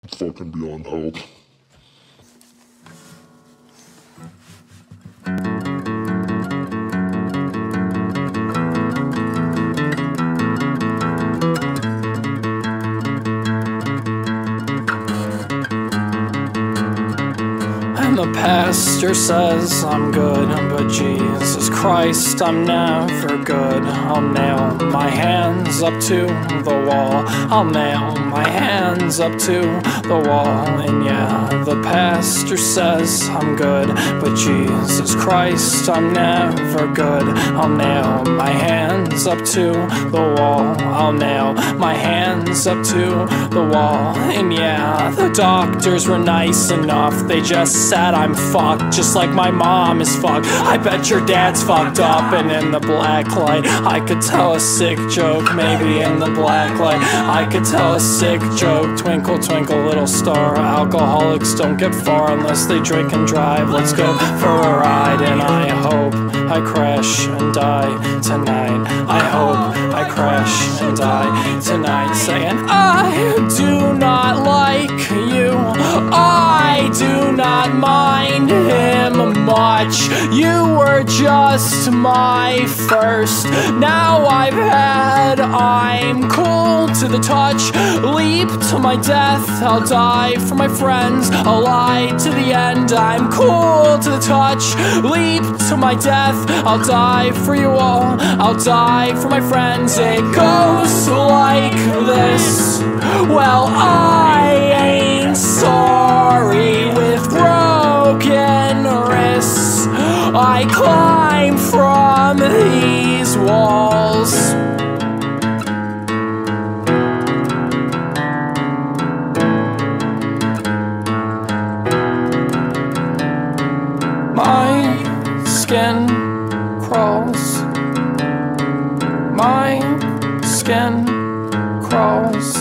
fucking beyond help. And the pastor says I'm good, but Jesus Christ, I'm never good. I'll nail my hands up to the wall. I'll nail my hands up to the wall. And yeah, the pastor says I'm good, but Jesus Christ, I'm never good. I'll nail my hands up to the wall. I'll nail my hands up to the wall. And yeah, the doctors were nice enough, they just said I'm fucked, just like my mom is fucked. I bet your dad's fucked up. And in the black light, I could tell a sick joke. Maybe in the black light, I could tell a sick joke. Twinkle, twinkle, little star. Alcoholics don't get far unless they drink and drive. Let's go for a ride. And I hope I crash and die tonight. I hope I crash and die tonight. Saying I do not like you, I do not mind him much. You were just my first. Now I've had, I'm cool to the touch. Leap to my death, I'll die for my friends. I'll lie to the end, I'm cool to the touch. Leap to my death, I'll die for you all. I'll die for my friends. It goes like this. Well, I ain't sorry. With broken wrists, I climb from these walls. My skin crawls. My skin crawls.